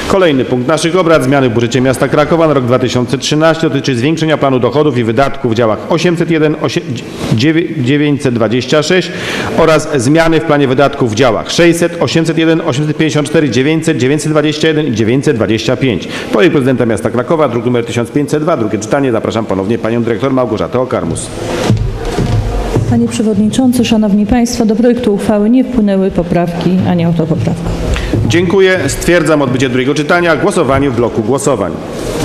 Kolejny punkt naszych obrad. Zmiany w budżecie miasta Krakowa na rok 2013 dotyczy zwiększenia planu dochodów i wydatków w działach 801, 926 oraz zmiany w planie wydatków w działach 600, 801, 854, 900, 921 i 925. Projekt prezydenta miasta Krakowa, druk nr 1502, drugie czytanie. Zapraszam ponownie panią dyrektor Małgorzatę Okarmus. Panie Przewodniczący, Szanowni Państwo, do projektu uchwały nie wpłynęły poprawki ani autopoprawka. Dziękuję. Stwierdzam odbycie drugiego czytania. Głosowanie w bloku głosowań.